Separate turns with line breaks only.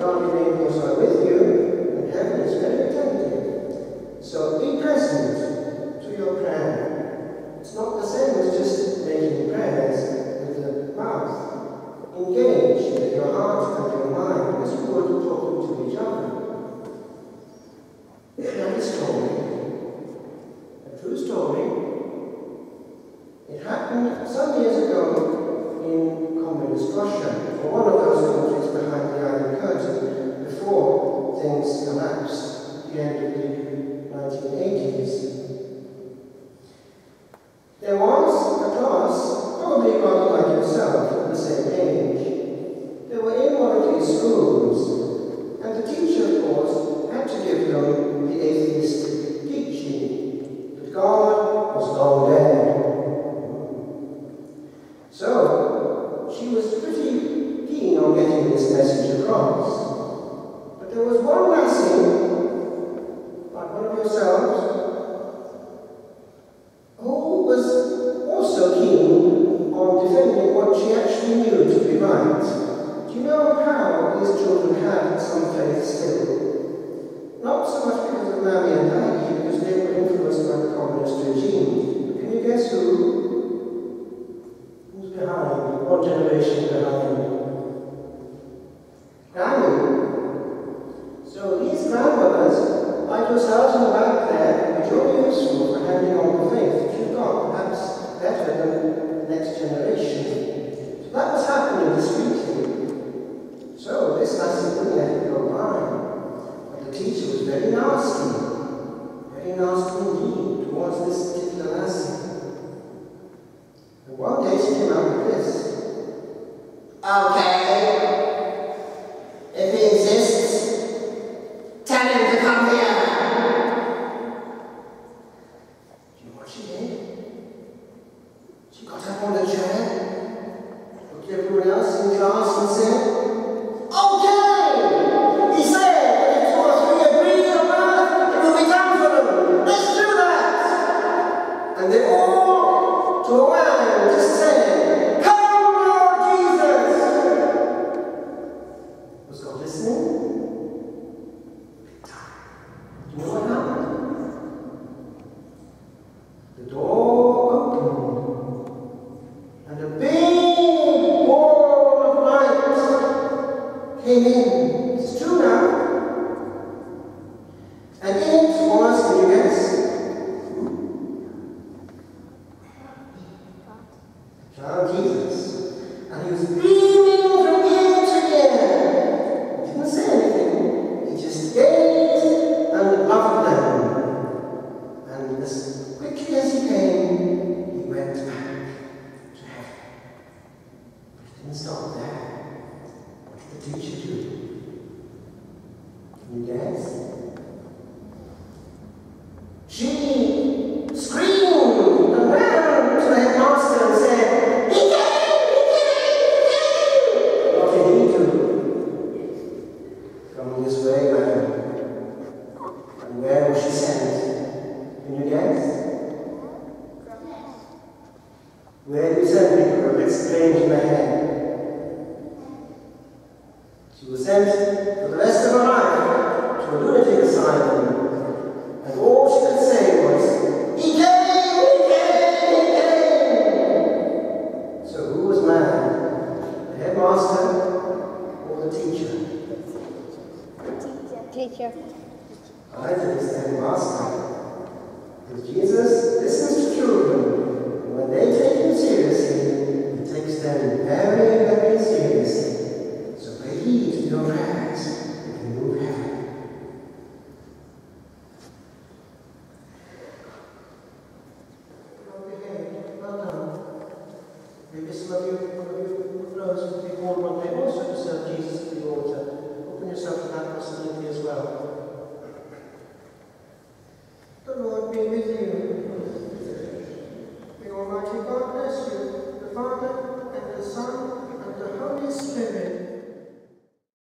God remain also with you, and heaven is very attentive. So be present to your prayer. It's not the same as just making prayers with the mouth. Engage with your heart and your mind as you would talking to each other. Now, a story, a true story. It happened some years ago in communist Russia, or one of those countries behind the Iron Curtain, before things collapsed at the end of the 1980s. There was a class, probably rather like yourself, of the same age. They were in one of these schools, and the teacher, of course, had to give them the atheistic teaching that God was long dead. So, she was pretty keen on getting this message across. But there was one lassie, like one of yourselves, who was also keen on defending what she actually knew to be right. Do you know how these children had some faith still? Not so much because of Mammy and Daddy, because they were influenced by the communist regime. Can you guess who? Who's behind? What generation behind? Granny. So these grandmothers, like yourselves in the back there, are really useful for handing on the faith that you've got, perhaps better than the next generation. So that was happening discreetly. So this lassie wouldn't let it go by. But the teacher was very nasty indeed towards this particular lassie. And one day she came out with this. Okay, if he insists, tell him to come here. Do you know what she did? She got up on the chair, looked at everyone else in the class and said, okay! He said that if 2 or 3 agree on earth, it will be done for them. Let's do that! And they all, to a man, just said, come, Lord Jesus! Was God listening? Big time. Do you know what happened? The door opened, and a big ball of light came in. It's true now. And in it was, can you guess? Child Jesus. And he was beaming from ear to ear. He didn't say anything. He just gazed and loved them. And as quickly as he came, he went back to heaven. But he didn't stop there. What did the teacher do? Can you guess? She screamed and ran to the headmaster and said, he came! What did he do? Come this way, madam. And where was she sent? Can you guess? Where do you send people a bit strange in the head? She was sent for the rest of her life to a lunatic asylum. And all she could say was, he came, he came, he came! So who was mad? The headmaster or the teacher?
Teacher.
I think it's the headmaster. Because Jesus listens to children.